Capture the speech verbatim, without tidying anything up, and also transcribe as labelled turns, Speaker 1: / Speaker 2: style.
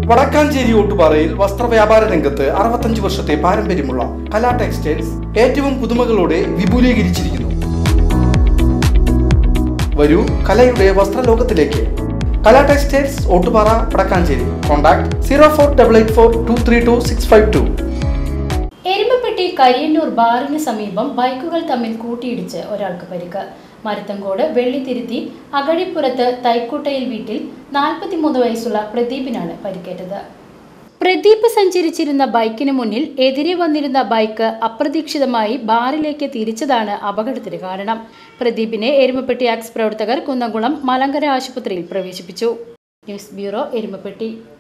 Speaker 1: വടക്കാഞ്ചേരി ഓട്ടുപാറയിൽ വസ്ത്രവ്യാപാര രംഗത്ത് അറുപത്തഞ്ച് വർഷത്തെ പാരമ്പര്യമുള്ള കലാ ടെക്സ്റ്റൈൽസ് ഏറ്റവും പുതുമകളോടെ വിപുലീകരിച്ചിരിക്കുന്നു. വരൂ കലയുടെ വസ്ത്രലോകത്തിലേക്ക്. Kala textiles Ottupara Vadakkanchery. Contact zero four double eight four two three two six five two.
Speaker 2: Erumapetty Kariyannur ബാറിന് സമീപം ബൈക്കുകൾ തമ്മിൽ കൂട്ടിയിടിച്ച് ഒരാൾക്ക് പരിക്ക്. മരത്തങ്കോട് വെള്ളിത്തിരുത്തി അകഴിപ്പുറത്ത് തൈക്കുട്ടയിൽ വീട്ടിൽ നാൽപ്പത്തിമൂന്ന് വയസ്സുള്ള പ്രദീപിനാണ് പരിക്കേറ്റത്. പ്രദീപ് സഞ്ചരിച്ചിരുന്ന ബൈക്കിന് മുന്നിൽ എതിരെ വന്നിരുന്ന ബൈക്ക് അപ്രതീക്ഷിതമായി ബാറിലേക്ക് തിരിച്ചതാണ് അപകടത്തിന് കാരണം. പ്രദീപിനെ എരുമപ്പെട്ടി ആക്സ് പ്രവർത്തകർ കുന്നംകുളം മലങ്കര ആശുപത്രിയിൽ പ്രവേശിപ്പിച്ചു. News bureau, Erumapetty.